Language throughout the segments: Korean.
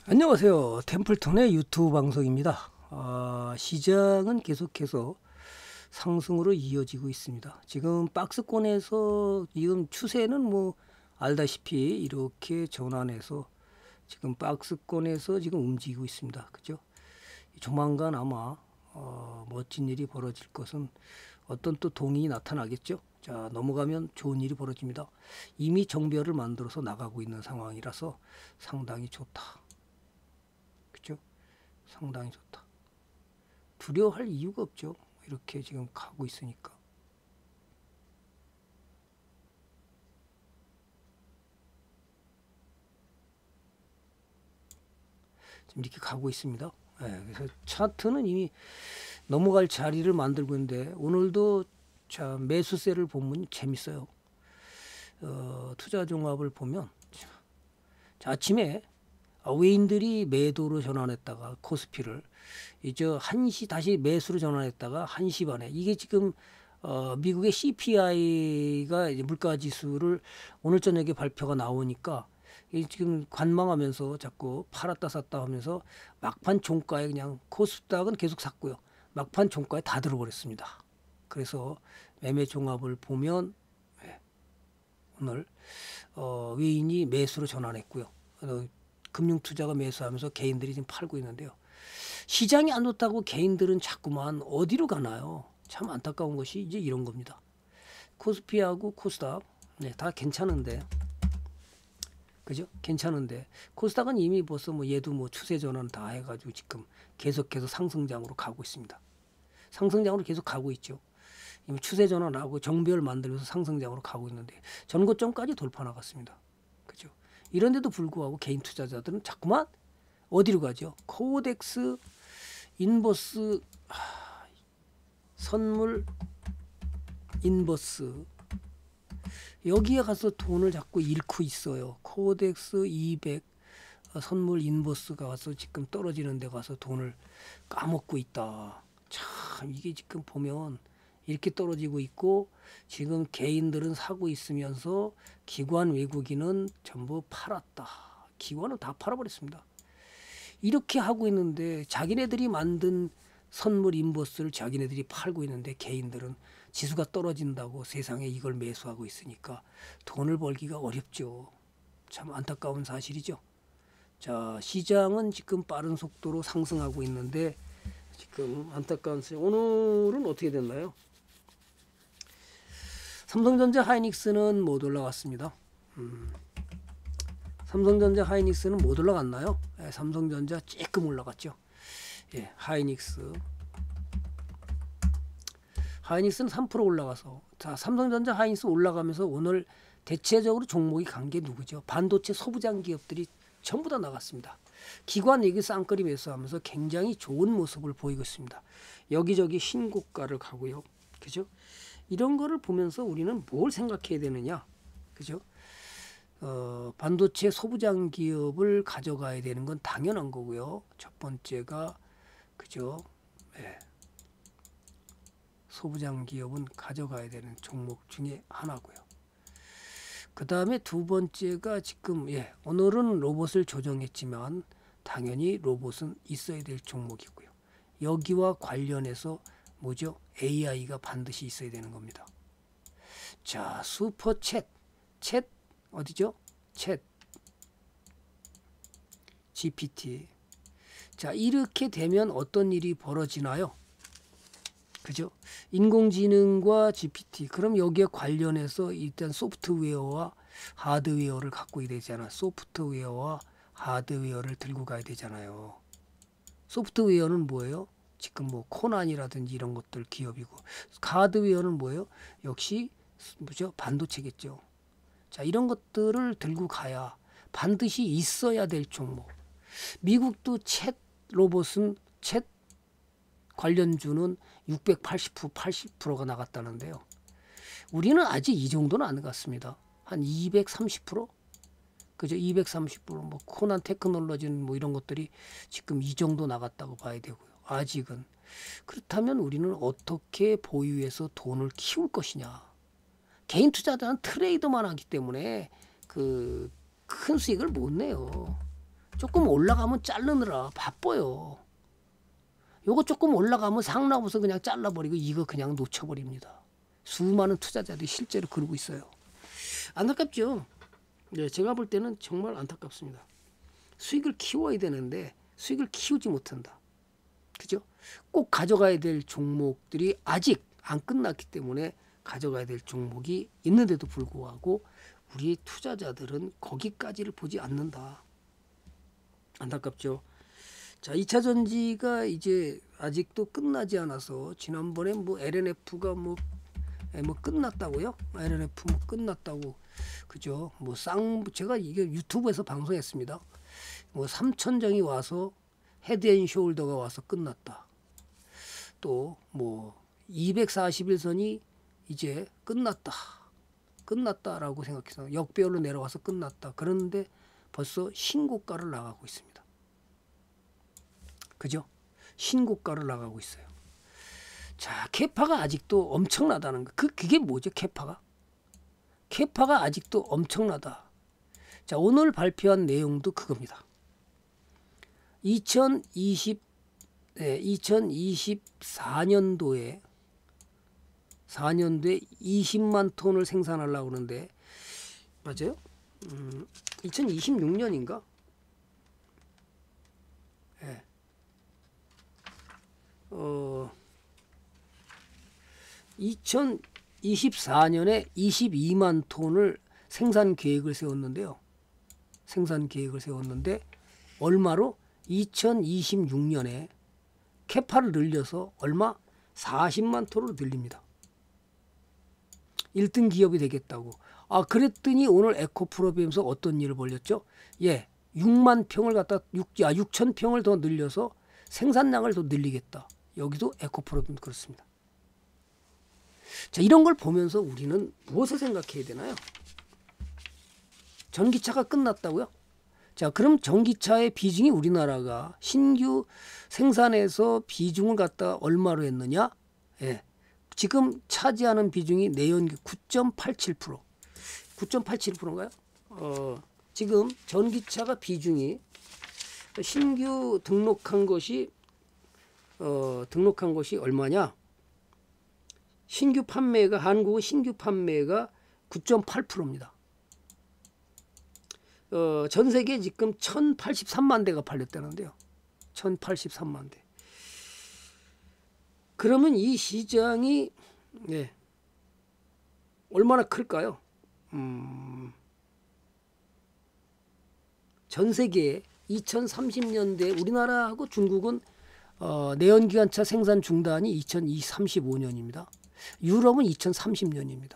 안녕하세요. 템플턴의 유튜브 방송입니다. 시장은 계속해서 상승으로 이어지고 있습니다. 지금 박스권에서 지금 추세는 뭐 알다시피 이렇게 전환해서 지금 박스권에서 지금 움직이고 있습니다. 그죠? 조만간 아마 멋진 일이 벌어질 것은 어떤 또 동인이 나타나겠죠. 자, 넘어가면 좋은 일이 벌어집니다. 이미 정배를 만들어서 나가고 있는 상황이라서 상당히 좋다. 그죠? 상당히 좋다. 두려워할 이유가 없죠. 이렇게 지금 가고 있으니까. 지금 이렇게 가고 있습니다. 네, 그래서 차트는 이미 넘어갈 자리를 만들고 있는데 오늘도 자 매수세를 보면 재밌어요. 투자 종합을 보면 자, 아침에 외인들이 매도로 전환했다가 코스피를 이제 1시 다시 매수로 전환했다가 1시 반에 이게 지금 미국의 CPI가 이제 물가 지수를 오늘 저녁에 발표가 나오니까 이 지금 관망하면서 자꾸 팔았다 샀다 하면서 막판 종가에 그냥 코스닥은 계속 샀고요. 막판 종가에 다 들어버렸습니다. 그래서 매매 종합을 보면 오늘 외인이 매수로 전환했고요. 금융투자가 매수하면서 개인들이 지금 팔고 있는데요. 시장이 안 좋다고 개인들은 자꾸만 어디로 가나요? 참 안타까운 것이 이제 이런 겁니다. 코스피하고 코스닥 다 괜찮은데, 그죠? 괜찮은데 코스닥은 이미 벌써 뭐 얘도 뭐 추세 전환 다 해가지고 지금 계속해서 상승장으로 가고 있습니다. 상승장으로 계속 가고 있죠. 이미 추세 전환하고 정배열 만들면서 상승장으로 가고 있는데 전고점까지 돌파 나갔습니다. 그죠? 이런데도 불구하고 개인 투자자들은 자꾸만 어디로 가죠? 코덱스, 인버스, 선물, 인버스 여기에 가서 돈을 자꾸 잃고 있어요. 코덱스 200 선물 인버스가 가서 지금 떨어지는 데 가서 돈을 까먹고 있다. 참 이게 지금 보면 이렇게 떨어지고 있고 지금 개인들은 사고 있으면서 기관 외국인은 전부 팔았다. 기관은 다 팔아버렸습니다. 이렇게 하고 있는데 자기네들이 만든 선물 인버스를 자기네들이 팔고 있는데 개인들은 지수가 떨어진다고 세상에 이걸 매수하고 있으니까 돈을 벌기가 어렵죠. 참 안타까운 사실이죠. 자, 시장은 지금 빠른 속도로 상승하고 있는데 지금 안타까운 사실. 오늘은 어떻게 됐나요? 삼성전자 하이닉스는 못 올라갔습니다. 삼성전자 하이닉스는 못 올라갔나요? 네, 삼성전자 조금 올라갔죠. 예, 하이닉스는 3% 올라가서 자 삼성전자 하이닉스 올라가면서 오늘 대체적으로 종목이 간 게 누구죠? 반도체 소부장 기업들이 전부 다 나갔습니다. 기관 얘기 쌍끌이 매수하면서 굉장히 좋은 모습을 보이고 있습니다. 여기저기 신고가를 가고요. 그죠? 이런 거를 보면서 우리는 뭘 생각해야 되느냐? 그죠? 반도체 소부장 기업을 가져가야 되는 건 당연한 거고요. 첫 번째가 그죠? 네. 소부장 기업은 가져가야 되는 종목 중에 하나고요. 그 다음에 두 번째가 지금 오늘은 로봇을 조정했지만 당연히 로봇은 있어야 될 종목이고요. 여기와 관련해서 뭐죠? AI가 반드시 있어야 되는 겁니다. 자, 슈퍼챗 어디죠? 챗 GPT. 자, 이렇게 되면 어떤 일이 벌어지나요? 그죠? 인공지능과 GPT. 그럼 여기에 관련해서 일단 소프트웨어와 하드웨어를 갖고 있어야 되잖아. 소프트웨어와 하드웨어를 들고 가야 되잖아요. 소프트웨어는 뭐예요? 지금 뭐 코난이라든지 이런 것들 기업이고, 하드웨어는 뭐예요? 역시 뭐죠? 반도체겠죠. 자, 이런 것들을 들고 가야 반드시 있어야 될 종목. 미국도 챗 로봇은 챗 관련주는 680% 80%가 나갔다는데요. 우리는 아직 이 정도는 안 갔습니다. 한 230%? 그죠? 230%뭐 코난 테크놀로지는 뭐 이런 것들이 지금 이 정도 나갔다고 봐야 되고요. 아직은. 그렇다면 우리는 어떻게 보유해서 돈을 키울 것이냐. 개인 투자자는 트레이더만 하기 때문에 그 큰 수익을 못 내요. 조금 올라가면 자르느라 바빠요. 요거 조금 올라가면 상나무서 그냥 잘라버리고 이거 그냥 놓쳐버립니다. 수많은 투자자들이 실제로 그러고 있어요. 안타깝죠. 네, 제가 볼 때는 정말 안타깝습니다. 수익을 키워야 되는데 수익을 키우지 못한다. 그죠? 꼭 가져가야 될 종목들이 아직 안 끝났기 때문에 가져가야 될 종목이 있는데도 불구하고 우리 투자자들은 거기까지를 보지 않는다. 안타깝죠. 자, 2차 전지가 이제 아직도 끝나지 않아서 지난번에 뭐 LNF가 뭐 끝났다고요? LNF 뭐 끝났다고. 그죠? 뭐 제가 이게 유튜브에서 방송했습니다. 뭐 3천정이 와서 헤드앤숄더가 와서 끝났다. 또 뭐 241선이 이제 끝났다라고 생각해서 역배열로 내려와서 끝났다. 그런데 벌써 신고가를 나가고 있습니다. 그죠? 신고가를 나가고 있어요. 자, 캐파가 아직도 엄청나다는 거. 그게 뭐죠? 캐파가 아직도 엄청나다. 자, 오늘 발표한 내용도 그겁니다. 2024년도에 20만 톤을 생산하려고 하는데 맞아요? 2026년인가? 네. 2024년에 22만 톤을 생산 계획을 세웠는데요. 얼마로? 2026년에 캐파를 늘려서 얼마? 40만 톤으로 늘립니다. 1등 기업이 되겠다고. 아, 그랬더니 오늘 에코프로비엠에서 어떤 일을 벌였죠? 예, 6만 평을 갖다 6천 평을 더 늘려서 생산량을 더 늘리겠다. 여기도 에코프로비엠 그렇습니다. 자, 이런 걸 보면서 우리는 무엇을 생각해야 되나요? 전기차가 끝났다고요? 자, 그럼 전기차의 비중이 우리나라가 신규 생산에서 비중을 갖다 얼마로 했느냐? 예, 지금 차지하는 비중이 내연기 9.87%. 9.87%인가요? 지금 전기차가 비중이 신규 등록한 것이 얼마냐? 한국의 신규 판매가 9.8%입니다. 전 세계 지금 1083만 대가 팔렸다는데요. 1083만 대. 그러면 이 시장이 얼마나 클까요? 전 세계에 2030년대 우리나라하고 중국은 내연기관차 생산 중단이 2035년입니다. 유럽은 2030년입니다.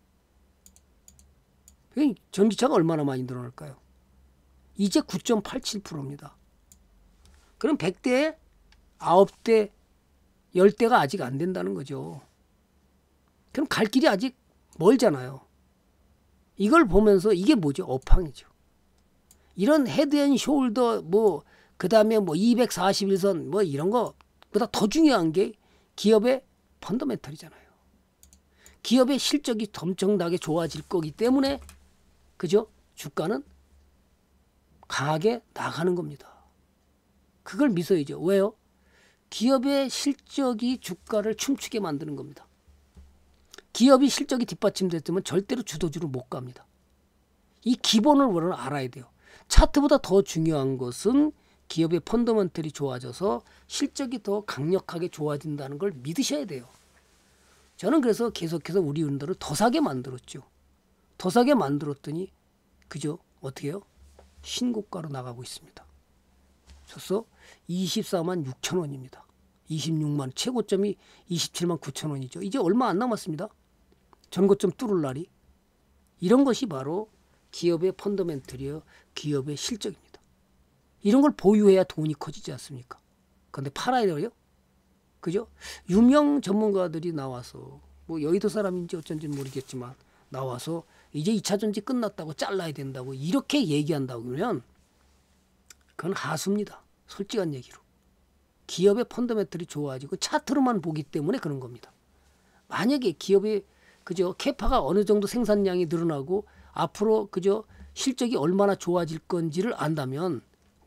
전기차가 얼마나 많이 늘어날까요? 이제 9.87%입니다. 그럼 100대에 9대, 10대가 아직 안 된다는 거죠. 그럼 갈 길이 아직 멀잖아요. 이걸 보면서 이게 뭐죠? 업황이죠. 이런 헤드앤숄더 그 다음에 241선 이런 거보다 더 중요한 게 기업의 펀더멘털이잖아요. 기업의 실적이 엄청나게 좋아질 거기 때문에 그죠? 주가는 강하게 나가는 겁니다. 그걸 믿어야죠. 왜요? 기업의 실적이 주가를 춤추게 만드는 겁니다. 기업이 실적이 뒷받침됐으면 절대로 주도주로 못 갑니다. 이 기본을 우리는 알아야 돼요. 차트보다 더 중요한 것은 기업의 펀더멘털이 좋아져서 실적이 더 강력하게 좋아진다는 걸 믿으셔야 돼요. 저는 그래서 계속해서 우리 은행들을 더 사게 만들었죠. 더 사게 만들었더니 그죠? 어떻게 해요? 신고가로 나가고 있습니다. 그래서 24만 6천 원입니다. 26만 최고점이 27만 9천 원이죠. 이제 얼마 안 남았습니다. 전고점 뚫을 날이. 이런 것이 바로 기업의 펀더멘털이요. 기업의 실적입니다. 이런 걸 보유해야 돈이 커지지 않습니까? 그런데 팔아야 돼요. 그죠? 유명 전문가들이 나와서 여의도 사람인지 어쩐지 모르겠지만 나와서 이제 2차 전지 끝났다고 잘라야 된다고 이렇게 얘기한다고 그러면 그건 하수입니다. 솔직한 얘기로. 기업의 펀더멘털이 좋아지고 차트로만 보기 때문에 그런 겁니다. 만약에 기업의 그죠? 캐파가 어느 정도 생산량이 늘어나고 앞으로 그죠? 실적이 얼마나 좋아질 건지를 안다면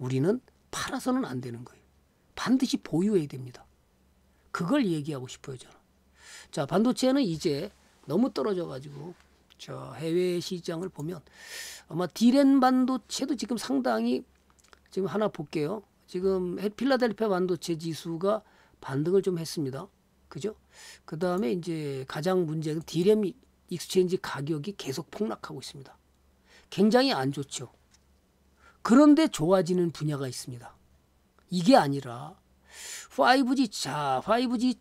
우리는 팔아서는 안 되는 거예요. 반드시 보유해야 됩니다. 그걸 얘기하고 싶어요, 저는. 자, 반도체는 이제 너무 떨어져가지고 저 해외 시장을 보면 아마 D램 반도체도 지금 상당히 지금 하나 볼게요. 지금 필라델피아 반도체 지수가 반등을 좀 했습니다. 그죠? 그 다음에 이제 가장 문제는 D램 익스체인지 가격이 계속 폭락하고 있습니다. 굉장히 안 좋죠. 그런데 좋아지는 분야가 있습니다. 이게 아니라 5G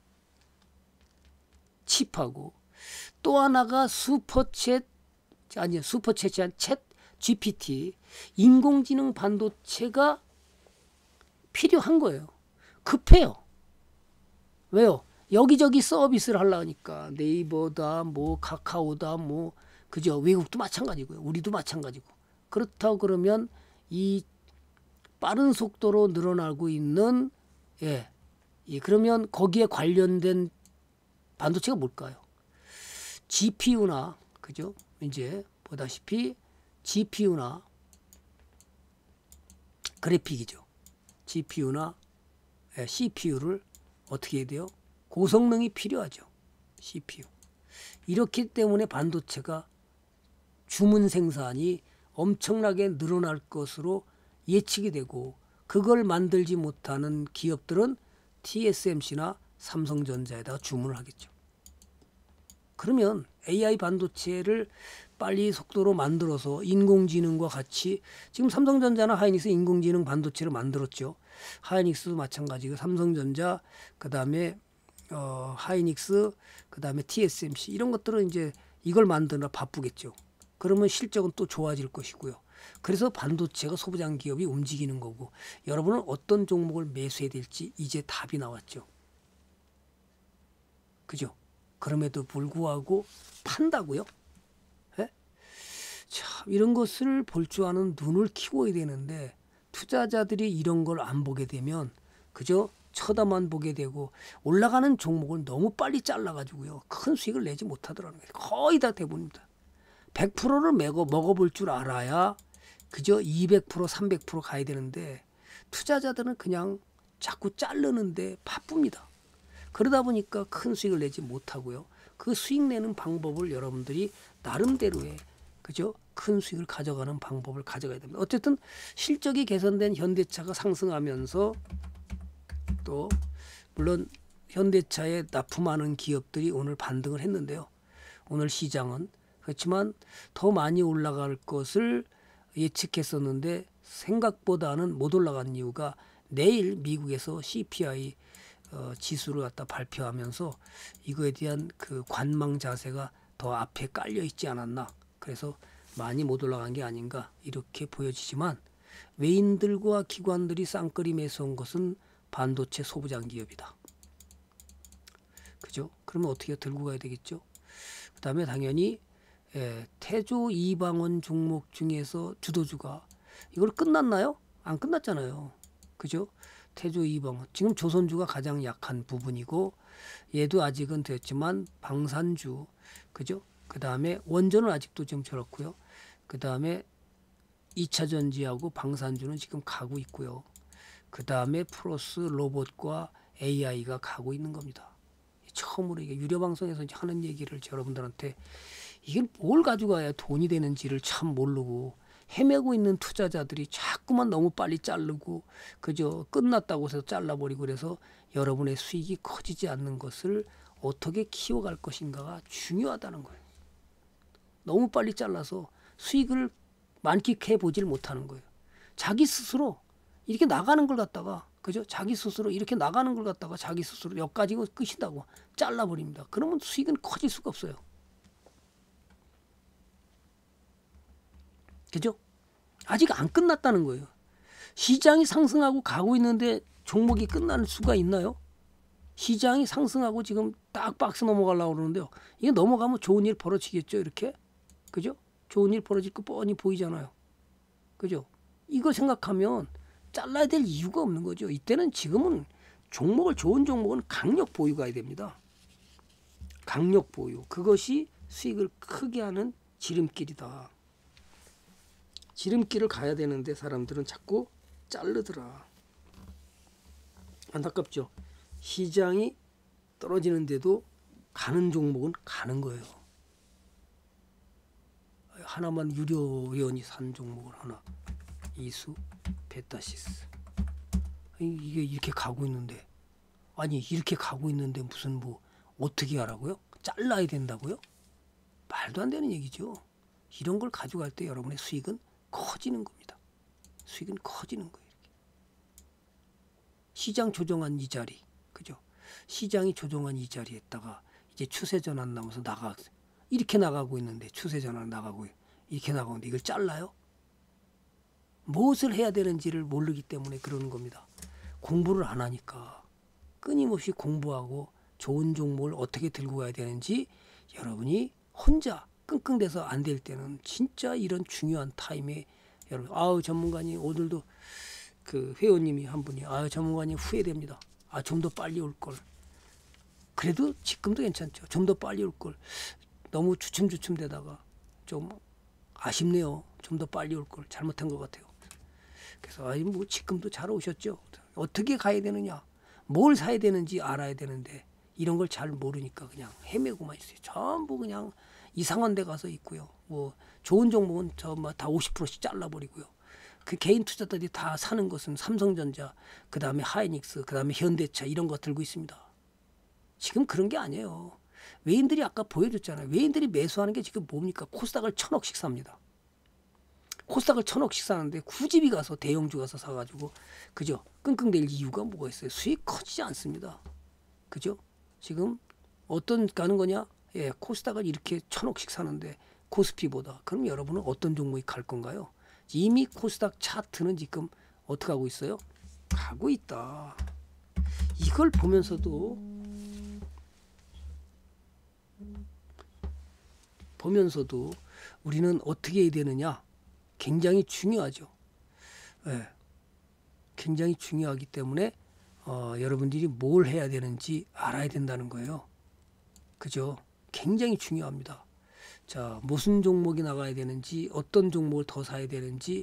칩하고 또 하나가 슈퍼챗이 아니라 챗 GPT 인공지능 반도체가 필요한 거예요. 급해요. 왜요? 여기저기 서비스를 하려니까 네이버다 뭐 카카오다 뭐 그죠? 외국도 마찬가지고요. 우리도 마찬가지고. 그렇다고 그러면 이 빠른 속도로 늘어나고 있는 그러면 거기에 관련된 반도체가 뭘까요? GPU나 그죠? 이제 보다시피 GPU나 그래픽이죠. GPU나 CPU를 어떻게 해야 돼요? 고성능이 필요하죠. CPU. 이렇기 때문에 반도체가 주문 생산이 엄청나게 늘어날 것으로 예측이 되고 그걸 만들지 못하는 기업들은 TSMC나 삼성전자에다가 주문을 하겠죠. 그러면 AI 반도체를 빨리 속도로 만들어서 인공지능과 같이 지금 삼성전자나 하이닉스 인공지능 반도체를 만들었죠. 하이닉스도 마찬가지고 삼성전자 그다음에 하이닉스 그다음에 TSMC 이런 것들은 이제 이걸 만드느라 바쁘겠죠. 그러면 실적은 또 좋아질 것이고요. 그래서 반도체가 소부장 기업이 움직이는 거고 여러분은 어떤 종목을 매수해야 될지 이제 답이 나왔죠. 그죠? 그럼에도 불구하고 판다고요? 예? 참 이런 것을 볼 줄 아는 눈을 키워야 되는데 투자자들이 이런 걸 안 보게 되면 그저 쳐다만 보게 되고 올라가는 종목을 너무 빨리 잘라가지고요. 큰 수익을 내지 못하더라는 거예요. 거의 다 대부분입니다. 100%를 먹어볼 줄 알아야 그저 200% 300% 가야 되는데 투자자들은 그냥 자꾸 자르는데 바쁩니다. 그러다 보니까 큰 수익을 내지 못하고요. 그 수익 내는 방법을 여러분들이 나름대로의 그죠? 큰 수익을 가져가는 방법을 가져가야 됩니다. 어쨌든 실적이 개선된 현대차가 상승하면서 또 물론 현대차에 납품하는 기업들이 오늘 반등을 했는데요. 오늘 시장은 그렇지만 더 많이 올라갈 것을 예측했었는데 생각보다는 못 올라간 이유가 내일 미국에서 CPI 지수를 갖다 발표하면서 이거에 대한 그 관망 자세가 더 앞에 깔려 있지 않았나. 그래서 많이 못 올라간 게 아닌가 이렇게 보여지지만 외인들과 기관들이 쌍끌이 매수한 것은 반도체 소부장 기업이다. 그죠? 그러면 어떻게 들고 가야 되겠죠? 그 다음에 당연히 태조 이방원 종목 중에서 주도주가 이걸 끝났나요? 안 끝났잖아요. 그죠? 태조 이방원 지금 조선주가 가장 약한 부분이고 얘도 아직은 됐지만 방산주 그죠? 그 다음에 원전은 아직도 좀 저렇고요. 그 다음에 2차전지하고 방산주는 지금 가고 있고요. 그 다음에 플러스 로봇과 AI가 가고 있는 겁니다. 처음으로 이게 유료 방송에서 하는 얘기를 여러분들한테 이게 뭘 가져가야 돈이 되는지를 참 모르고 헤매고 있는 투자자들이 자꾸만 너무 빨리 자르고 그저 끝났다고 해서 잘라버리고 그래서 여러분의 수익이 커지지 않는 것을 어떻게 키워갈 것인가가 중요하다는 거예요. 너무 빨리 잘라서 수익을 만끽해 보질 못하는 거예요. 자기 스스로 이렇게 나가는 걸 갖다가 그죠? 자기 스스로 이렇게 나가는 걸 갖다가 자기 스스로 여기까지 끝이다고 잘라버립니다. 그러면 수익은 커질 수가 없어요. 그죠? 아직 안 끝났다는 거예요. 시장이 상승하고 가고 있는데 종목이 끝날 수가 있나요? 시장이 상승하고 지금 딱 박스 넘어가려고 그러는데요. 이게 넘어가면 좋은 일 벌어지겠죠, 이렇게? 그죠? 좋은 일 벌어질 거 뻔히 보이잖아요. 그죠? 이거 생각하면 잘라야 될 이유가 없는 거죠. 이때는 지금은 좋은 종목은 강력 보유 가야 됩니다. 강력 보유. 그것이 수익을 크게 하는 지름길이다. 지름길을 가야 되는데 사람들은 자꾸 자르더라. 안타깝죠. 시장이 떨어지는데도 가는 종목은 가는 거예요. 하나만 유료 회원이 산 종목을 하나, 이수, 베타시스. 이게 이렇게 가고 있는데, 아니 이렇게 가고 있는데 무슨 뭐 어떻게 하라고요? 잘라야 된다고요? 말도 안 되는 얘기죠. 이런 걸 가져갈 때 여러분의 수익은 커지는 겁니다. 수익은 커지는 거예요. 이렇게. 시장 조정한 이 자리, 그죠? 시장이 조정한 이 자리에다가 이제 추세 전환 나면서 이렇게 나가고 있는데, 추세 전환 나가고 이렇게 나가는데 이걸 잘라요? 무엇을 해야 되는지를 모르기 때문에 그러는 겁니다. 공부를 안 하니까. 끊임없이 공부하고 좋은 종목을 어떻게 들고 가야 되는지 여러분이 혼자 끙끙대서 안 될 때는 진짜 이런 중요한 타임에 여러분, 전문가님 오늘도 그 회원님이 한 분이 전문가님 후회됩니다. 좀 더 빨리 올 걸. 그래도 지금도 괜찮죠. 좀 더 빨리 올 걸. 너무 주춤주춤 되다가 좀 아쉽네요. 좀 더 빨리 올 걸. 잘못한 것 같아요. 그래서 뭐 지금도 잘 오셨죠. 어떻게 가야 되느냐, 뭘 사야 되는지 알아야 되는데 이런 걸 잘 모르니까 그냥 헤매고만 있어요. 전부 그냥 이상한 데 가서 있고요. 뭐 좋은 종목은 다 50%씩 잘라버리고요. 그 개인 투자자들이 다 사는 것은 삼성전자, 그 다음에 하이닉스, 그 다음에 현대차 이런 거 들고 있습니다. 지금 그런 게 아니에요. 외인들이 아까 보여줬잖아요. 외인들이 매수하는 게 지금 뭡니까? 코스닥을 1,000억씩 삽니다. 코스닥을 1,000억씩 사는데 굳이 가서 대형주 가서 사가지고, 그죠? 끙끙댈 이유가 뭐가 있어요? 수익 커지지 않습니다. 그죠? 지금 어떤 가는 거냐? 코스닥을 이렇게 1,000억씩 사는데 코스피보다. 그럼 여러분은 어떤 종목이 갈 건가요? 이미 코스닥 차트는 지금 어떻게 하고 있어요? 가고 있다. 이걸 보면서도 우리는 어떻게 해야 되느냐? 굉장히 중요하죠. 굉장히 중요하기 때문에 여러분들이 뭘 해야 되는지 알아야 된다는 거예요. 그죠? 굉장히 중요합니다. 자, 무슨 종목이 나가야 되는지, 어떤 종목을 더 사야 되는지,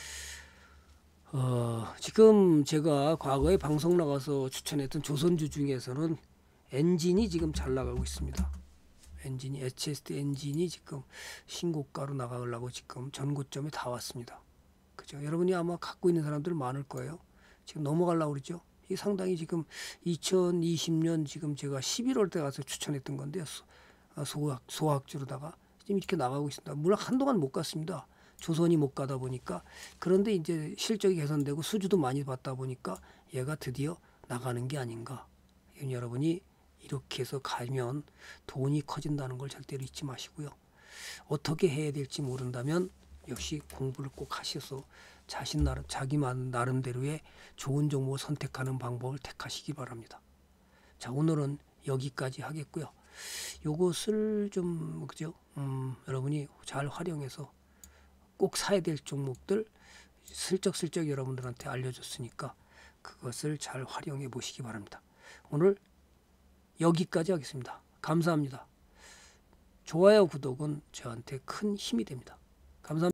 지금 제가 과거에 방송 나가서 추천했던 조선주 중에서는 엔진이 지금 잘 나가고 있습니다. 엔진이, HSD 엔진이 지금 신고가로 나가려고 지금 전고점에 다 왔습니다. 그죠? 여러분이 아마 갖고 있는 사람들 많을 거예요. 지금 넘어가려고 그러죠. 이 상당히 지금 2020년 지금 제가 11월 때 가서 추천했던 건데요. 소학주로다가 지금 이렇게 나가고 있습니다. 물론 한동안 못 갔습니다. 조선이 못 가다 보니까. 그런데 이제 실적이 개선되고 수주도 많이 받다 보니까 얘가 드디어 나가는 게 아닌가. 여러분이 이렇게 해서 가면 돈이 커진다는 걸 절대로 잊지 마시고요. 어떻게 해야 될지 모른다면 역시 공부를 꼭 하셔서 자기만 나름대로의 좋은 종목을 선택하는 방법을 택하시기 바랍니다. 자, 오늘은 여기까지 하겠고요. 요것을 좀 그죠? 여러분이 잘 활용해서 꼭 사야 될 종목들 슬쩍슬쩍 여러분들한테 알려줬으니까 그것을 잘 활용해 보시기 바랍니다. 오늘 여기까지 하겠습니다. 감사합니다. 좋아요, 구독은 저한테 큰 힘이 됩니다. 감사합니다.